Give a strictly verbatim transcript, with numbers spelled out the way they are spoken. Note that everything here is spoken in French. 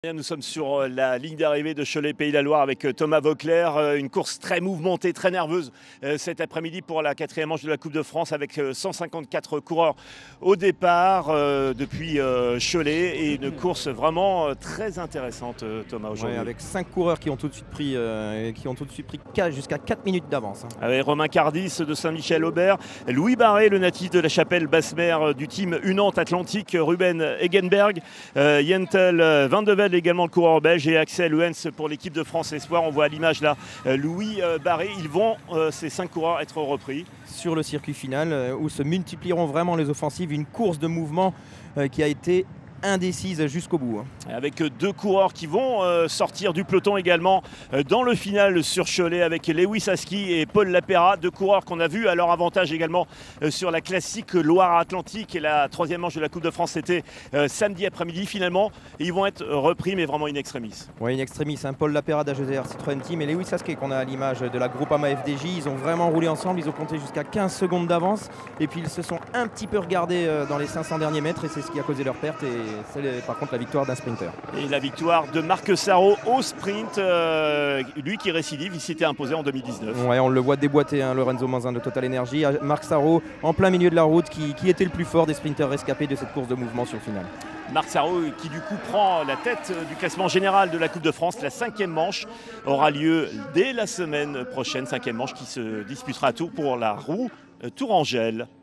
Nous sommes sur la ligne d'arrivée de Cholet-Pays de la Loire avec Thomas Vauclair. Une course très mouvementée, très nerveuse cet après-midi pour la quatrième manche de la Coupe de France avec cent cinquante-quatre coureurs au départ depuis Cholet et une course vraiment très intéressante, Thomas, aujourd'hui. Ouais, avec cinq coureurs qui ont tout de suite pris, euh, qui ont tout de suite pris jusqu'à quatre minutes d'avance. Hein. Avec Romain Cardis de Saint-Michel-Aubert, Louis Barré, le natif de la Chapelle Basse-Mer du team Unante Atlantique, Ruben Egenberg, euh, Yentel Van de Velde également le coureur belge et Axel Wens pour l'équipe de France Espoir. On voit à l'image là Louis Barré. Ils vont, euh, ces cinq coureurs, être repris sur le circuit final euh, où se multiplieront vraiment les offensives. Une course de mouvement euh, qui a été indécise jusqu'au bout. Hein. Avec deux coureurs qui vont euh, sortir du peloton également euh, dans le final sur Cholet avec Lewis Aski et Paul Lapera, deux coureurs qu'on a vus à leur avantage également euh, sur la classique Loire-Atlantique et la troisième manche de la Coupe de France. C'était euh, samedi après-midi finalement et ils vont être repris mais vraiment in extremis. Oui, in extremis, hein. Paul Lapera d'A G D R Citroën Team et Lewis Aski qu'on a à l'image de la Groupama F D J, ils ont vraiment roulé ensemble, ils ont compté jusqu'à quinze secondes d'avance et puis ils se sont un petit peu regardés euh, dans les cinq cents derniers mètres et c'est ce qui a causé leur perte. Et c'est par contre la victoire d'un sprinter. Et la victoire de Marc Sarrault au sprint, euh, lui qui récidive, il s'était imposé en deux mille dix-neuf. Ouais, on le voit déboîter, hein, Lorenzo Manzin de Total Energy. Marc Sarrault en plein milieu de la route qui, qui était le plus fort des sprinters rescapés de cette course de mouvement sur le final. Marc Sarrault qui du coup prend la tête du classement général de la Coupe de France. La cinquième manche aura lieu dès la semaine prochaine, cinquième manche qui se disputera à Tours pour la roue Tourangelle.